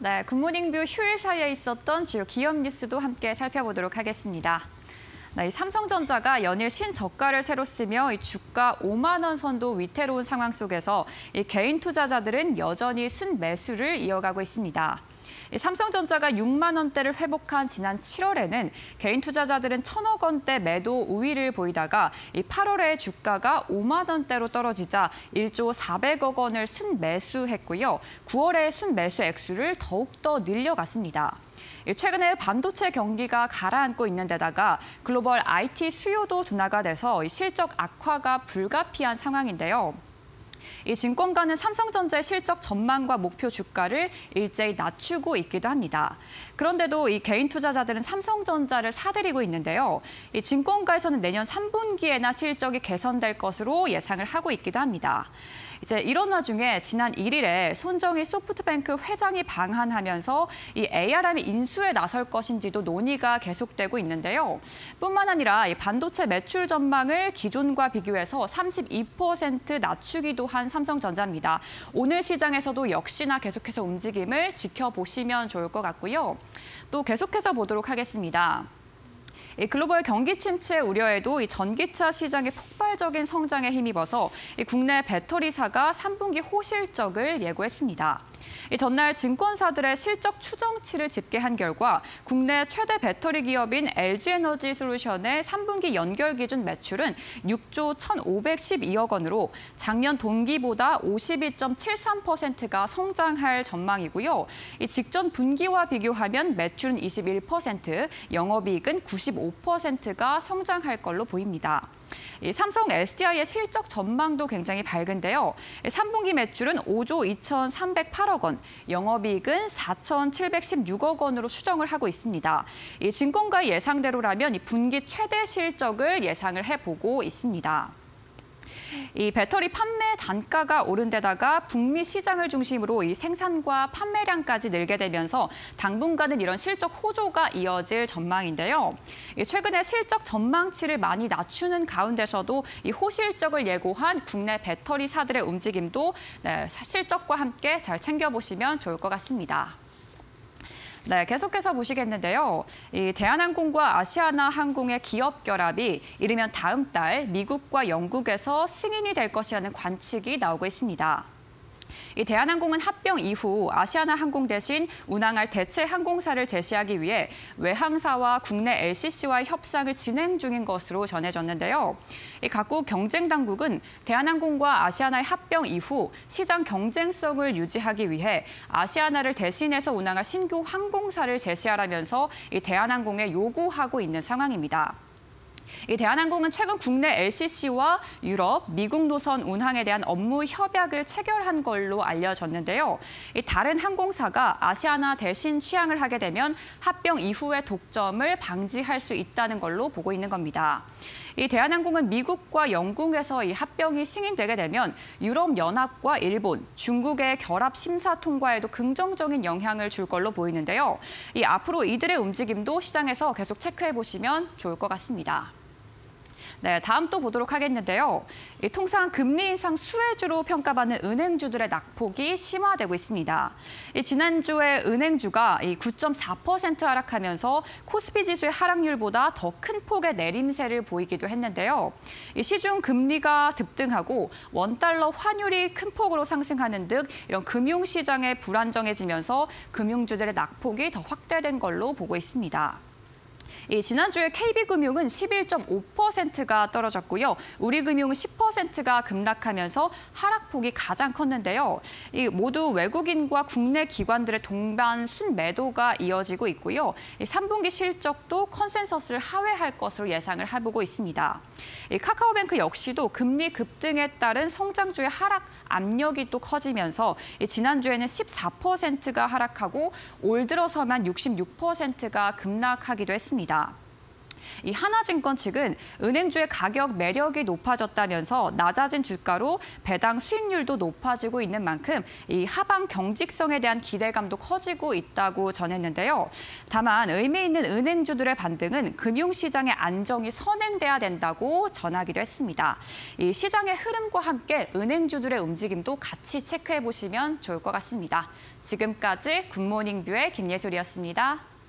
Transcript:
네, 굿모닝 뷰 휴일 사이에 있었던 주요 기업 뉴스도 함께 살펴보도록 하겠습니다. 네, 삼성전자가 연일 신저가를 새로 쓰며 주가 5만 원 선도 위태로운 상황 속에서 개인 투자자들은 여전히 순매수를 이어가고 있습니다. 삼성전자가 6만 원대를 회복한 지난 7월에는 개인 투자자들은 1,000억 원대 매도 우위를 보이다가 8월에 주가가 5만 원대로 떨어지자 1조 400억 원을 순매수했고요. 9월에 순매수 액수를 더욱더 늘려갔습니다. 최근에 반도체 경기가 가라앉고 있는 데다가 글로벌 IT 수요도 둔화가 돼서 실적 악화가 불가피한 상황인데요. 이 증권가는 삼성전자의 실적 전망과 목표 주가를 일제히 낮추고 있기도 합니다. 그런데도 이 개인 투자자들은 삼성전자를 사들이고 있는데요. 이 증권가에서는 내년 3분기에나 실적이 개선될 것으로 예상을 하고 있기도 합니다. 이제 이런 와중에 지난 1일에 손정희 소프트뱅크 회장이 방한하면서 이 ARM 인수에 나설 것인지도 논의가 계속되고 있는데요. 뿐만 아니라 이 반도체 매출 전망을 기존과 비교해서 32% 낮추기도 한 삼성전자입니다. 오늘 시장에서도 역시나 계속해서 움직임을 지켜보시면 좋을 것 같고요. 또 계속해서 보도록 하겠습니다. 글로벌 경기 침체 우려에도 전기차 시장의 폭발적인 성장에 힘입어서 국내 배터리사가 3분기 호실적을 예고했습니다. 전날 증권사들의 실적 추정치를 집계한 결과 국내 최대 배터리 기업인 LG에너지솔루션의 3분기 연결 기준 매출은 6조 1,512억 원으로 작년 동기보다 52.73%가 성장할 전망이고요. 직전 분기와 비교하면 매출은 21%, 영업이익은 95%가 성장할 걸로 보입니다. 삼성 SDI의 실적 전망도 굉장히 밝은데요. 3분기 매출은 5조 2,308억 원, 영업이익은 4,716억 원으로 추정을 하고 있습니다. 증권가의 예상대로라면 분기 최대 실적을 예상을 해보고 있습니다. 이 배터리 판매 단가가 오른 데다가 북미 시장을 중심으로 이 생산과 판매량까지 늘게 되면서 당분간은 이런 실적 호조가 이어질 전망인데요. 최근에 실적 전망치를 많이 낮추는 가운데서도 이 호실적을 예고한 국내 배터리사들의 움직임도 실적과 함께 잘 챙겨보시면 좋을 것 같습니다. 네, 계속해서 보시겠는데요. 이 대한항공과 아시아나항공의 기업 결합이 이르면 다음 달 미국과 영국에서 승인이 될 것이라는 관측이 나오고 있습니다. 이 대한항공은 합병 이후 아시아나항공 대신 운항할 대체 항공사를 제시하기 위해 외항사와 국내 LCC와의 협상을 진행 중인 것으로 전해졌는데요. 이 각국 경쟁 당국은 대한항공과 아시아나의 합병 이후 시장 경쟁성을 유지하기 위해 아시아나를 대신해서 운항할 신규 항공사를 제시하라면서 이 대한항공에 요구하고 있는 상황입니다. 이 대한항공은 최근 국내 LCC와 유럽, 미국 노선 운항에 대한 업무 협약을 체결한 걸로 알려졌는데요. 다른 항공사가 아시아나 대신 취항을 하게 되면 합병 이후의 독점을 방지할 수 있다는 걸로 보고 있는 겁니다. 이 대한항공은 미국과 영국에서 이 합병이 승인되게 되면 유럽연합과 일본, 중국의 결합 심사 통과에도 긍정적인 영향을 줄 걸로 보이는데요. 앞으로 이들의 움직임도 시장에서 계속 체크해 보시면 좋을 것 같습니다. 네, 다음 또 보도록 하겠는데요. 통상 금리 인상 수혜주로 평가받는 은행주들의 낙폭이 심화되고 있습니다. 지난주에 은행주가 9.4% 하락하면서 코스피 지수의 하락률보다 더 큰 폭의 내림세를 보이기도 했는데요. 시중 금리가 급등하고 원달러 환율이 큰 폭으로 상승하는 등 이런 금융시장에 불안정해지면서 금융주들의 낙폭이 더 확대된 걸로 보고 있습니다. 지난주에 KB금융은 11.5%가 떨어졌고요. 우리금융은 10%가 급락하면서 하락폭이 가장 컸는데요. 모두 외국인과 국내 기관들의 동반 순매도가 이어지고 있고요. 3분기 실적도 컨센서스를 하회할 것으로 예상을 해보고 있습니다. 카카오뱅크 역시도 금리 급등에 따른 성장주의 하락 압력이 또 커지면서 지난주에는 14%가 하락하고 올 들어서만 66%가 급락하기도 했습니다. 이 하나증권 측은 은행주의 가격 매력이 높아졌다면서 낮아진 주가로 배당 수익률도 높아지고 있는 만큼 이 하방 경직성에 대한 기대감도 커지고 있다고 전했는데요. 다만 의미 있는 은행주들의 반등은 금융시장의 안정이 선행돼야 된다고 전하기도 했습니다. 이 시장의 흐름과 함께 은행주들의 움직임도 같이 체크해 보시면 좋을 것 같습니다. 지금까지 굿모닝 뷰의 김예솔이었습니다.